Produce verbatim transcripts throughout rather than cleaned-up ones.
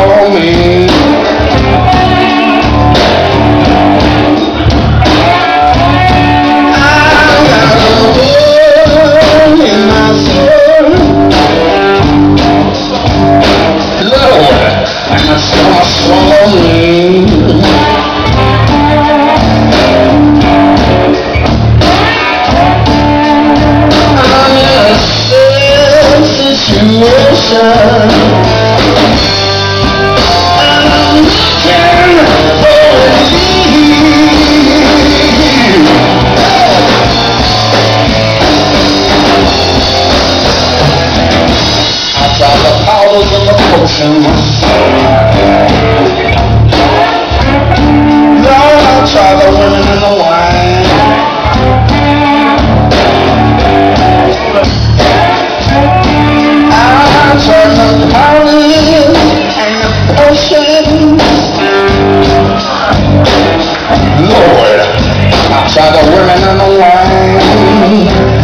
for me. I got a hole in my soul, Lord, and it's gonna swallow me. I'm in a sad situation, and I'm looking for relief. I tried the powders and the potions, Lord, I tried the women and the wine. I tried the powders and the potions, Lord, I tried the women and the wine.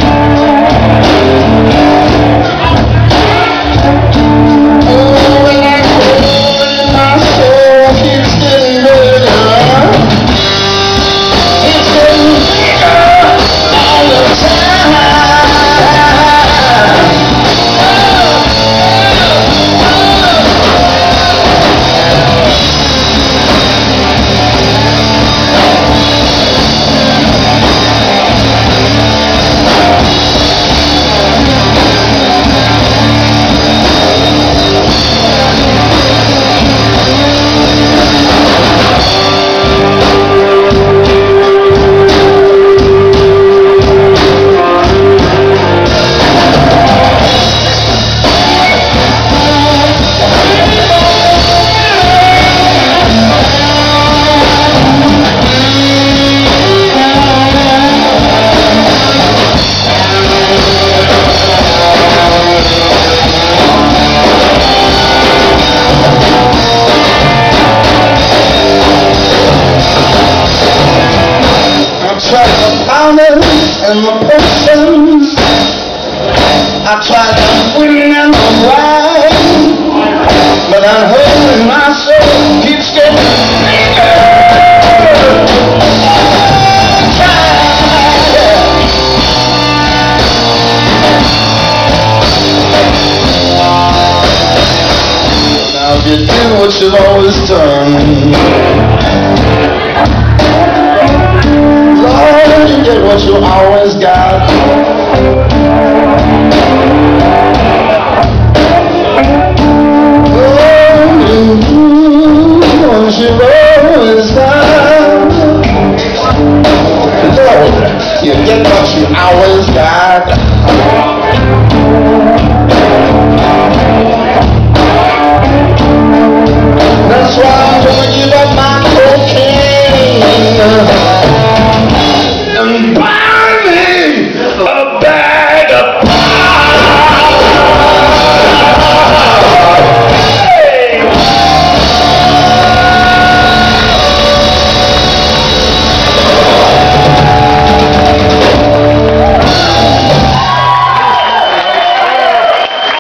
Oh, and that hole in my soul keeps getting bigger. It's getting bigger all the time. And my potions, I tried the women and the wine, but that hole in my soul keeps getting bigger. Oh, tried. Now if you do what you've always done, Lord, you get what you always got.